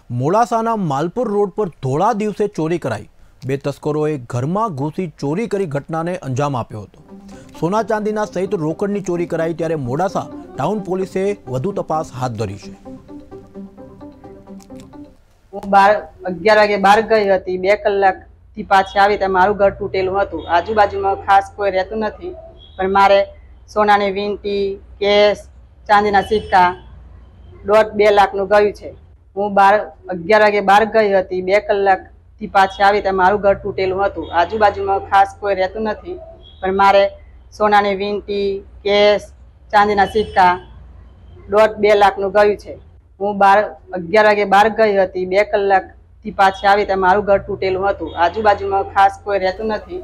મોડાસાના Malpur road પર ધોળા દિવસે ચોરી કરાઈ। બે તસ્કરોએ ઘરમાં ઘૂસી ચોરી કરી ઘટનાને અંજામ આપ્યો હતો। સોના ચાંદીના સહિત રોકડની ચોરી કરાઈ ત્યારે મોડાસા ટાઉન પોલીસે વધુ તપાસ હાથ ધરી છે। હું 11 વાગે બહાર ગઈ હતી। 2 કલાકથી પાછી આવી ત્યાં મારું ઘર તૂટેલું હતું। આજુબાજુમાં ખાસ કોઈ રહેતું નથી, પણ મારે સોનાની વીંટી, કેશ, ચાંદીના સિક્કા 1.5-2 લાખનું ગયું છે। હું 11 વાગે બહાર ગઈ હતી। 2 કલાકથી પાછી આવી ત્યાં મારું ઘર તૂટેલું હતું। આજુબાજુમાં ખાસ કોઈ રહેતું નથી, પણ મારે સોનાની વીંટી, કેશ, ચાંદીના સિક્કા 1.5-2 લાખનું ગયું છે। હું 11 વાગે બહાર ગઈ હતી। 2 કલાકથી પાછી આવી ત્યાં મારું ઘર તૂટેલું હતું। આજુબાજુમાં ખાસ કોઈ રહેતું નથી।